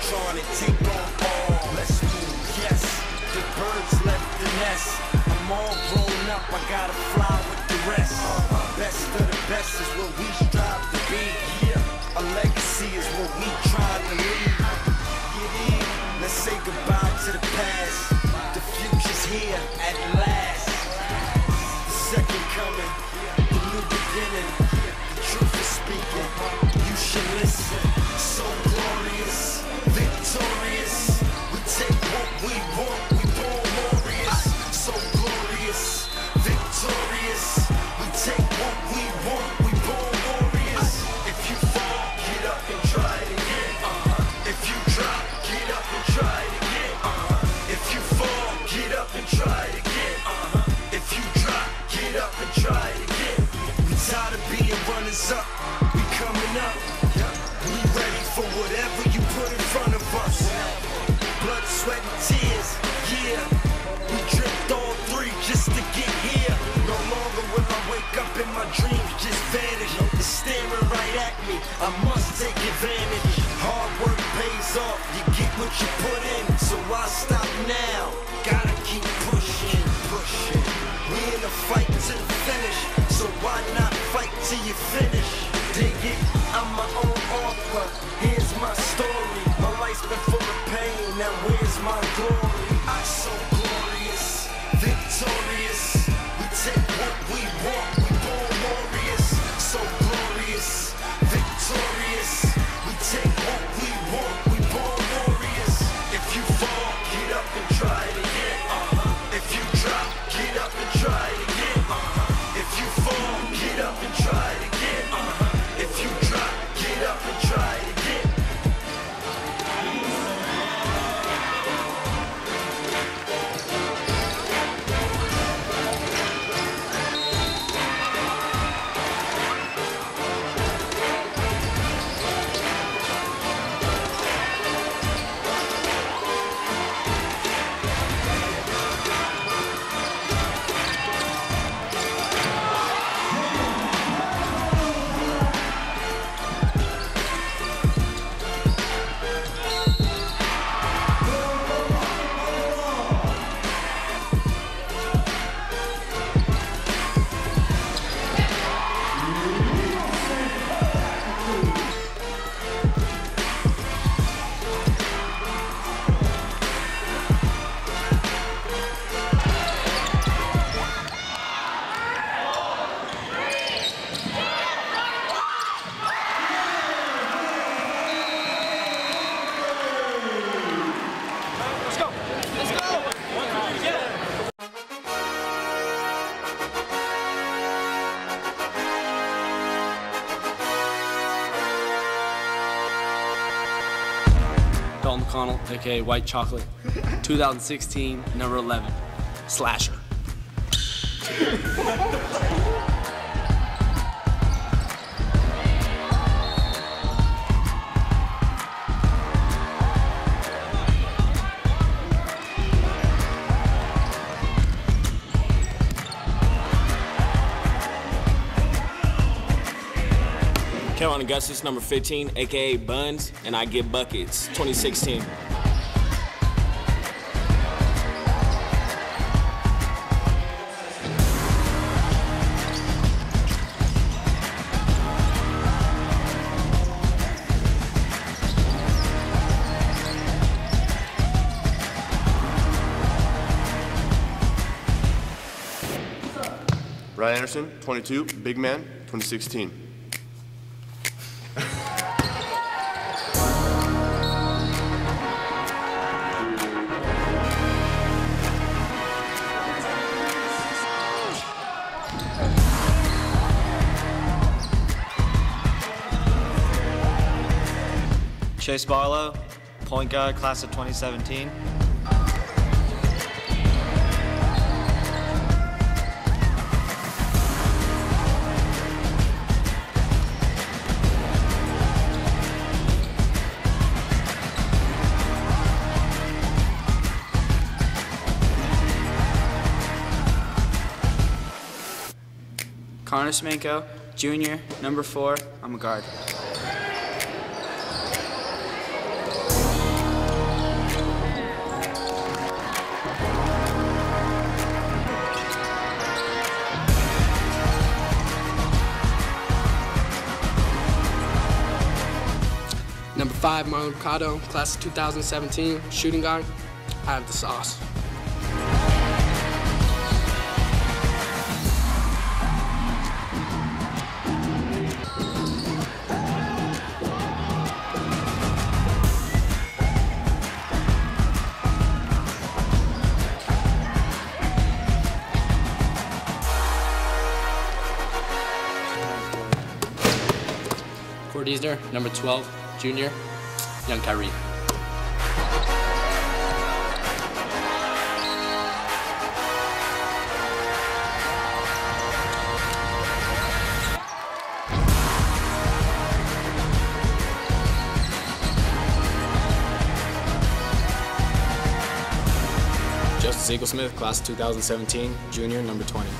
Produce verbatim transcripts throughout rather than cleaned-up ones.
on and take on all. Let's move, yes. The birds left the nest. I'm all grown up, I gotta fly with the rest. Best of the best is what we strive to be. Yeah, a legacy is what we try to leave. Get in, let's say goodbye to the past. The future's here at last. The second coming, the new beginning. The truth is speaking, you should listen. So glorious, victorious. We take what we want, we born warriors. So glorious, victorious. We take what we want, we born warriors. If you fall, get up and try it again. Uh-huh. If you drop, get up and try it again. Uh-huh. If you fall, get up and try it again. Uh-huh. If you drop, get up and try it again. We tired of being runners up, we coming up. We ready for whatever you put in front of us. Blood, sweat, and tears, yeah. We dripped all three just to get here. No longer will I wake up and my dreams just vanish. It's staring right at me, I must take advantage. Hard work pays off, you get what you put in. So why stop now? Gotta keep pushing, pushing. We in a fight to the finish, so why not fight till you finish? Dig it, I'm my own author, here's my story. My life's been full of pain, now where's my glory? I'm so glorious, victorious. We take what we want, we born warriors. So glorious, victorious. We take what we want, we born warriors. If you fall, get up and try it again. Uh-huh. If you drop, get up and try it again. Uh-huh. If you fall, get up and try it again. Uh-huh. If you drop, get up and try it again. Dalton McConnell, aka White Chocolate, two thousand sixteen, number eleven, Slasher. Carolina Augustus, number fifteen, aka Buns, and I Get Buckets, twenty sixteen. Ryan Anderson, twenty-two, Big Man, twenty sixteen. Chase Barlow, point guard, class of twenty seventeen. Connor Smanko, junior, number four, I'm a guard. twenty-five, Marlon Mercado, class of two thousand seventeen, shooting guard. I have the sauce. Cord Easner, number twelve, junior, young Kyrie. Justice Eaglesmith, class of two thousand seventeen, junior, number twenty.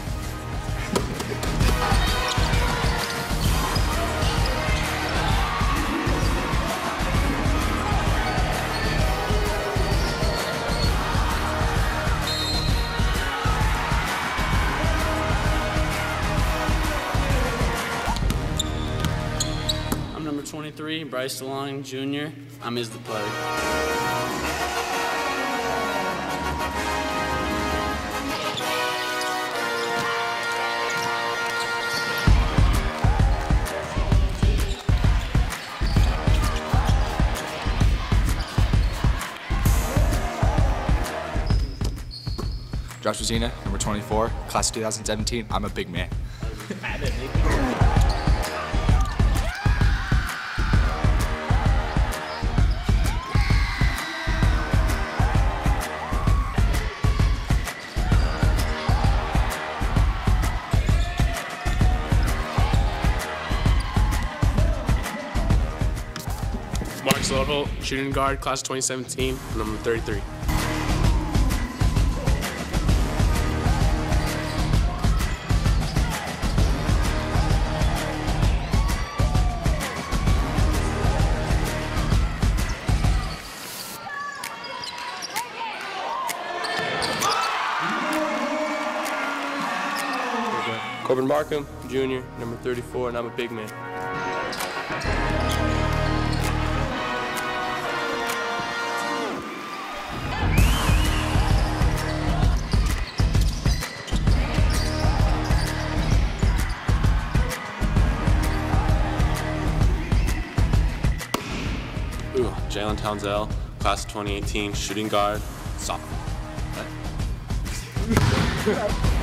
I'm number twenty-three, Bryce DeLong, junior. I'm Is the Plug. Josh Rosina, number twenty-four, class of two thousand seventeen. I'm a big man. Mark Slotholt, shooting guard, class of twenty seventeen, number thirty-three. Corbin Markham, junior, number thirty-four, and I'm a big man. Ooh, Jalen Townsell, class of twenty eighteen, shooting guard, sophomore.